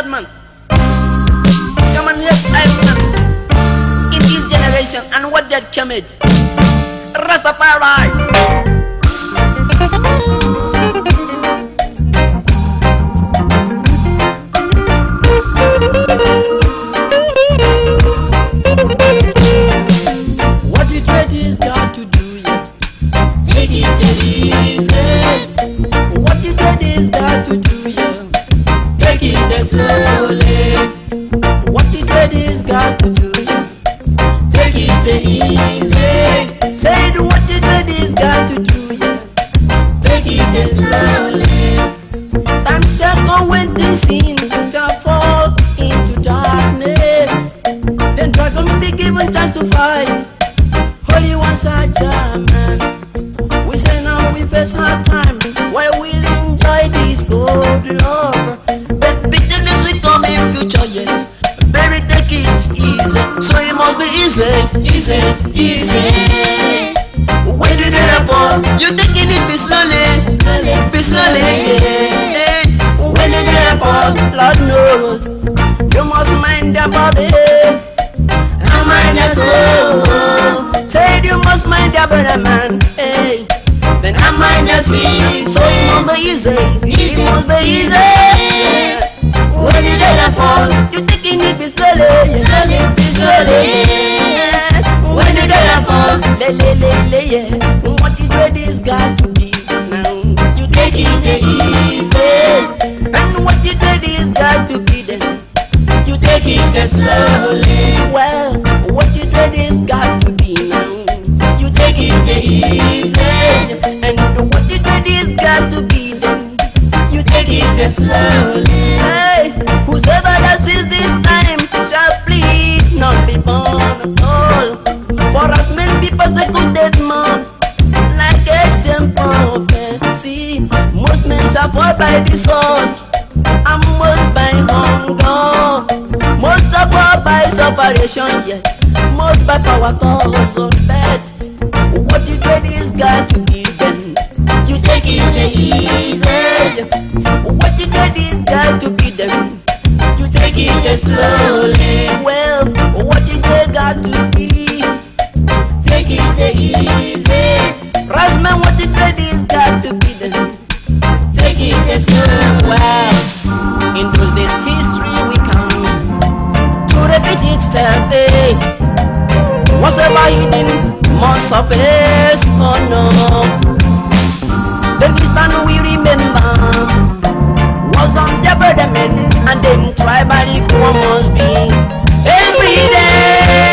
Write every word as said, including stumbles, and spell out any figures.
blood man. Come on, yes, Iron Man. In this generation, and what that came it? Rastafari. What you dread is got to do, yeah. Take it easy. What you dread is got to do, yeah. Take it slowly. What you dread is got to do, yeah. Take it easy. Say the what you dread is got to do, yeah. Take it slowly. Time shall come when the sin shall fall into darkness. Then dragon will be given chance to fight. Holy ones are German. We say now we face hard time while we'll enjoy this good love. But bitterness will come in future, yes. Baby, take it easy. So it must be easy, easy, easy. When you did a fall, you taking it be slowly, be slowly, yeah. When you did a fall, Lord knows you must mind your body and mind your soul. Said you must mind your brother man, hey. Then I mind your soul. So it must be easy, it must be easy. When you did a fall, you taking it be slowly, slowly, be slowly. When you did a fall, le le le le yeah. What you do is got to be now. You take it easy, and what you do is got to be then. You take it slowly. Well, what you do is got to be now. You take it easy, and what you do is got to be then. You take it slowly. Hey, whosoever that sees this time shall plead not be born at all. For as many people say good dead man, like a simple prophecy. Most men shall fall by the sword, and most by hunger. Most suffer by separation, yes. Most by power, cause on death. What you do is got to be then. You take it easy. What you do is got to be then. You take it slowly. Well, what you do got to be. Take it easy. Rasman, what you do is got to be then. Take it slowly. Well, in those days history we come to repeat itself, eh? Whatever you did must surface, oh no. Then we stand, we remember was on the burden men, and then tribal equal must be every day.